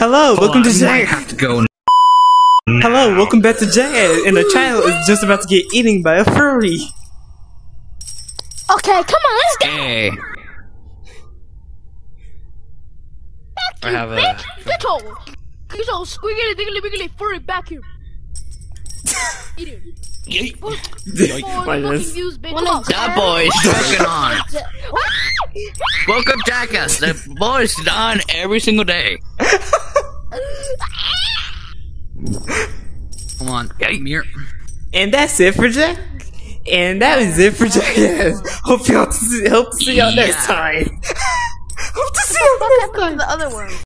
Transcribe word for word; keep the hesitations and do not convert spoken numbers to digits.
Hello, Hold welcome on, to I might Jack. have to go now. Hello, welcome back to Jack. And the child is just about to get eaten by a furry. Okay, come on, let's go. Hey. Back I here, have a- bitch. Get all. Get all squiggly diggly wiggly furry back here. Eat it. Boy, Why this? fucking use, bitch. Come on. That boy's working on it. Welcome, Jackass. The boy's done every single day. Come on, come here. And that's it for Jack. And that is it for Jack. Hope y'all see, hope to see y'all next Yeah. time. Hope to see y'all next time. The other one.